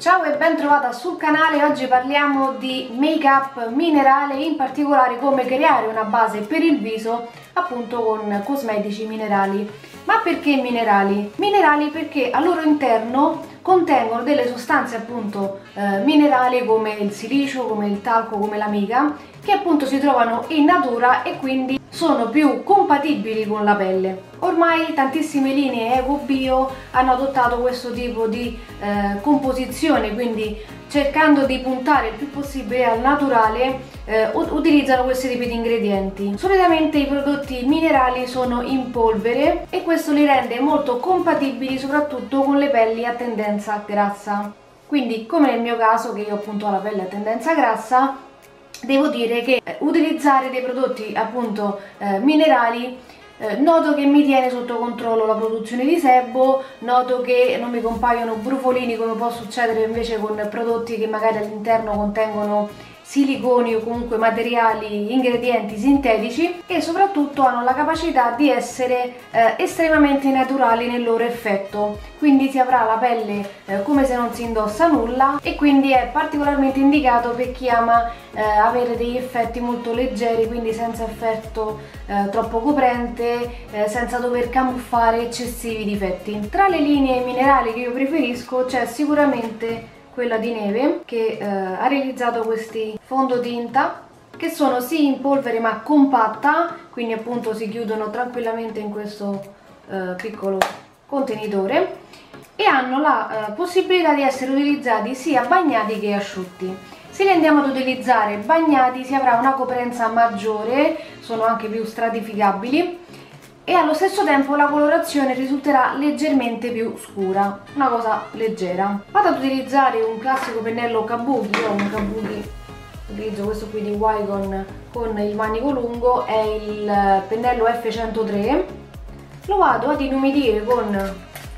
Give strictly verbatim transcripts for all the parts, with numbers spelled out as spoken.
Ciao e ben trovata sul canale. Oggi parliamo di make up minerale, in particolare come creare una base per il viso appunto con cosmetici minerali. Ma perché minerali? Minerali perché al loro interno contengono delle sostanze appunto eh, minerali come il silicio, come il talco, come la mica, che appunto si trovano in natura e quindi sono più compatibili con la pelle. Ormai tantissime linee eco bio hanno adottato questo tipo di eh, composizione, quindi cercando di puntare il più possibile al naturale eh, utilizzano questi tipi di ingredienti. Solitamente i prodotti minerali sono in polvere e questo li rende molto compatibili soprattutto con le pelli a tendenza grassa. Quindi, come nel mio caso, che io appunto ho la pelle a tendenza grassa, devo dire che utilizzare dei prodotti appunto eh, minerali eh, noto che mi tiene sotto controllo la produzione di sebo, noto che non mi compaiono brufolini come può succedere invece con prodotti che magari all'interno contengono siliconi o comunque materiali, ingredienti sintetici, e soprattutto hanno la capacità di essere eh, estremamente naturali nel loro effetto, quindi si avrà la pelle eh, come se non si indossa nulla, e quindi è particolarmente indicato per chi ama eh, avere degli effetti molto leggeri, quindi senza effetto eh, troppo coprente, eh, senza dover camuffare eccessivi difetti. Tra le linee minerali che io preferisco c'è sicuramente quella di Neve, che eh, ha realizzato questi fondotinta che sono sì in polvere ma compatta, quindi appunto si chiudono tranquillamente in questo eh, piccolo contenitore e hanno la eh, possibilità di essere utilizzati sia bagnati che asciutti. Se li andiamo ad utilizzare bagnati si avrà una coprenza maggiore, sono anche più stratificabili e allo stesso tempo la colorazione risulterà leggermente più scura, una cosa leggera. Vado ad utilizzare un classico pennello kabuki, io ho un kabuki, utilizzo questo qui di Wycon con il manico lungo, è il pennello F centotré. Lo vado ad inumidire con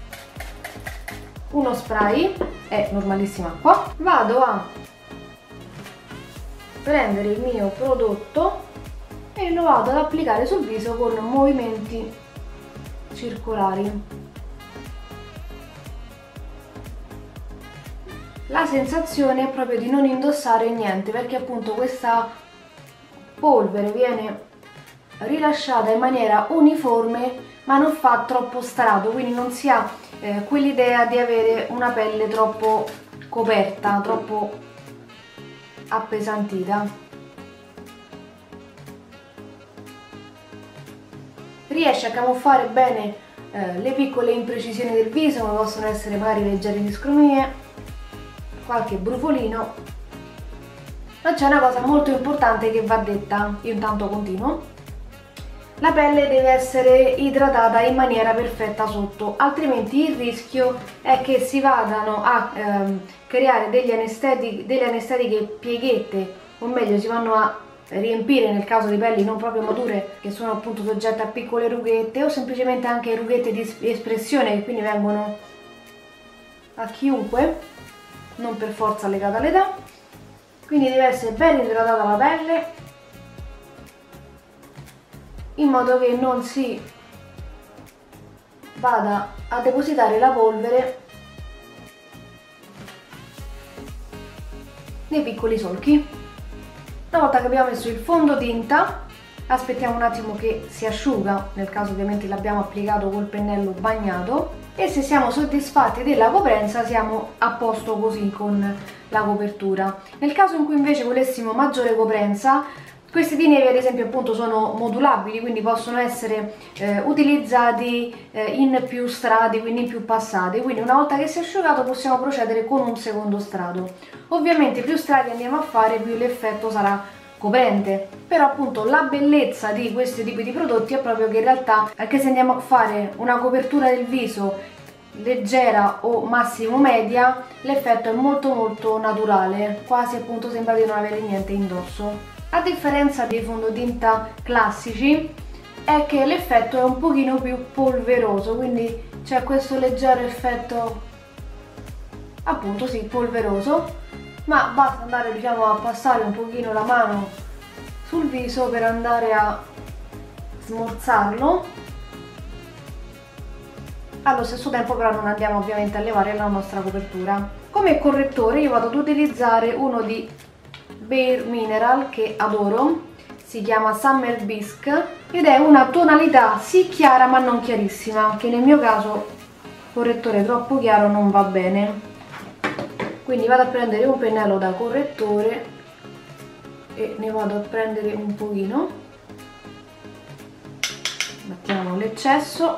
uno spray, è normalissima acqua, vado a prendere il mio prodotto e lo vado ad applicare sul viso con movimenti circolari. La sensazione è proprio di non indossare niente, perché appunto questa polvere viene rilasciata in maniera uniforme ma non fa troppo strato, quindi non si ha eh, quell'idea di avere una pelle troppo coperta, troppo appesantita. Riesce a camuffare bene eh, le piccole imprecisioni del viso, come possono essere magari leggere discromie, qualche brufolino. Ma c'è una cosa molto importante che va detta, io intanto continuo. La pelle deve essere idratata in maniera perfetta sotto, altrimenti il rischio è che si vadano a ehm, creare degli anestetiche, delle anestetiche pieghette, o meglio si vanno a riempire nel caso di pelli non proprio mature che sono appunto soggette a piccole rughette, o semplicemente anche rughette di espressione che quindi vengono a chiunque, non per forza legata all'età. Quindi deve essere ben idratata la pelle in modo che non si vada a depositare la polvere nei piccoli solchi. Una volta che abbiamo messo il fondotinta aspettiamo un attimo che si asciuga, nel caso ovviamente l'abbiamo applicato col pennello bagnato, e se siamo soddisfatti della coprenza siamo a posto così con la copertura. Nel caso in cui invece volessimo maggiore coprenza, questi di Neve ad esempio appunto sono modulabili, quindi possono essere eh, utilizzati eh, in più strati, quindi in più passate, quindi una volta che si è asciugato possiamo procedere con un secondo strato. Ovviamente più strati andiamo a fare più l'effetto sarà coprente, però appunto la bellezza di questi tipi di prodotti è proprio che in realtà, anche se andiamo a fare una copertura del viso leggera o massimo media, l'effetto è molto molto naturale, quasi appunto sembra di non avere niente indosso. A differenza dei fondotinta classici è che l'effetto è un pochino più polveroso, quindi c'è questo leggero effetto appunto sì polveroso, ma basta andare diciamo a passare un pochino la mano sul viso per andare a smorzarlo allo stesso tempo però non andiamo ovviamente a levare la nostra copertura. Come correttore io vado ad utilizzare uno di Bare Mineral che adoro, si chiama Summer Bisque ed è una tonalità sì chiara ma non chiarissima, che nel mio caso correttore troppo chiaro non va bene. Quindi vado a prendere un pennello da correttore e ne vado a prendere un pochino, mettiamo l'eccesso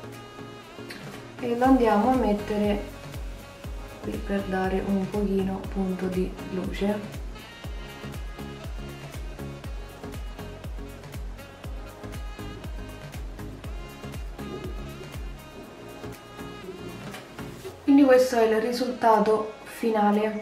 e lo andiamo a mettere qui per dare un pochino appunto di luce. Quindi questo è il risultato finale.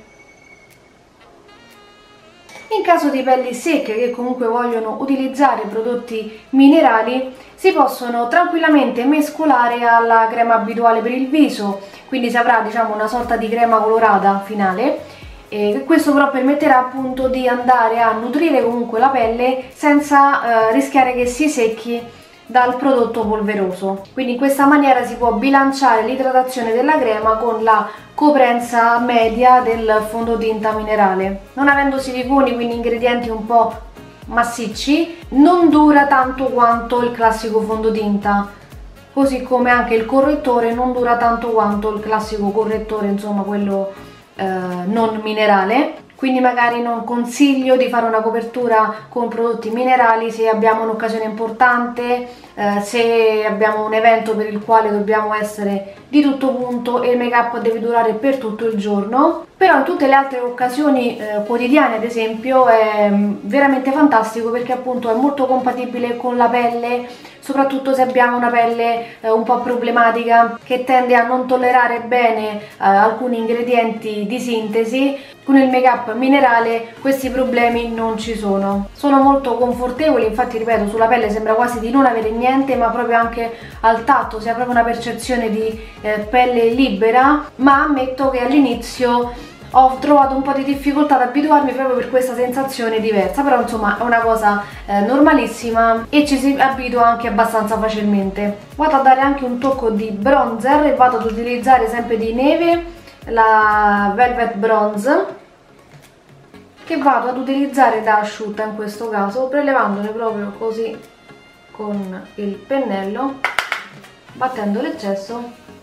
In caso di pelli secche che comunque vogliono utilizzare prodotti minerali, si possono tranquillamente mescolare alla crema abituale per il viso, quindi si avrà diciamo una sorta di crema colorata finale, e questo però permetterà appunto di andare a nutrire comunque la pelle senza eh, rischiare che si secchi dal prodotto polveroso. Quindi in questa maniera si può bilanciare l'idratazione della crema con la coprenza media del fondotinta minerale. Non avendo siliconi, quindi ingredienti un po' massicci, non dura tanto quanto il classico fondotinta, così come anche il correttore non dura tanto quanto il classico correttore, insomma quello eh, non minerale. Quindi magari non consiglio di fare una copertura con prodotti minerali se abbiamo un'occasione importante, eh, se abbiamo un evento per il quale dobbiamo essere di tutto punto e il make up deve durare per tutto il giorno. Però in tutte le altre occasioni eh, quotidiane ad esempio è veramente fantastico, perché appunto è molto compatibile con la pelle, soprattutto se abbiamo una pelle eh, un po' problematica che tende a non tollerare bene eh, alcuni ingredienti di sintesi. Con il make up minerale questi problemi non ci sono. Sono molto confortevoli, infatti ripeto, sulla pelle sembra quasi di non avere niente, ma proprio anche al tatto si ha proprio una percezione di eh, pelle libera, ma ammetto che all'inizio ho trovato un po' di difficoltà ad abituarmi proprio per questa sensazione diversa, però insomma è una cosa eh, normalissima e ci si abitua anche abbastanza facilmente. Vado a dare anche un tocco di bronzer e vado ad utilizzare sempre di Neve la Velvet Bronze, che vado ad utilizzare da asciutta in questo caso, prelevandone proprio così con il pennello, battendo l'eccesso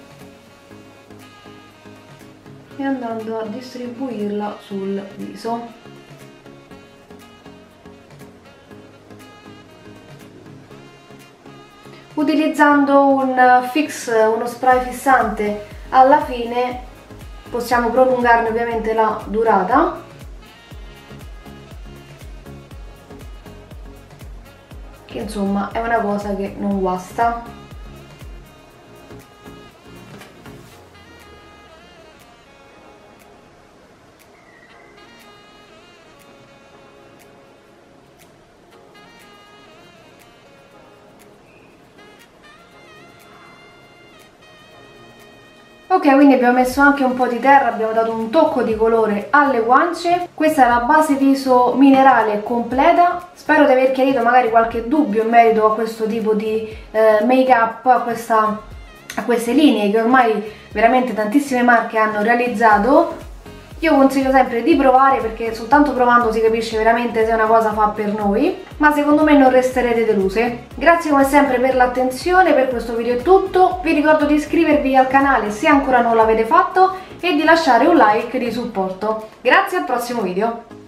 e andando a distribuirla sul viso. Utilizzando un fix, uno spray fissante alla fine possiamo prolungarne ovviamente la durata. Che insomma è una cosa che non guasta. Ok, quindi abbiamo messo anche un po' di terra, abbiamo dato un tocco di colore alle guance. Questa è la base viso minerale completa. Spero di aver chiarito magari qualche dubbio in merito a questo tipo di eh, make up, a, questa, a queste linee che ormai veramente tantissime marche hanno realizzato. Io consiglio sempre di provare, perché soltanto provando si capisce veramente se una cosa fa per noi, ma secondo me non resterete deluse. Grazie come sempre per l'attenzione, per questo video è tutto. Vi ricordo di iscrivervi al canale se ancora non l'avete fatto e di lasciare un like di supporto. Grazie, al prossimo video!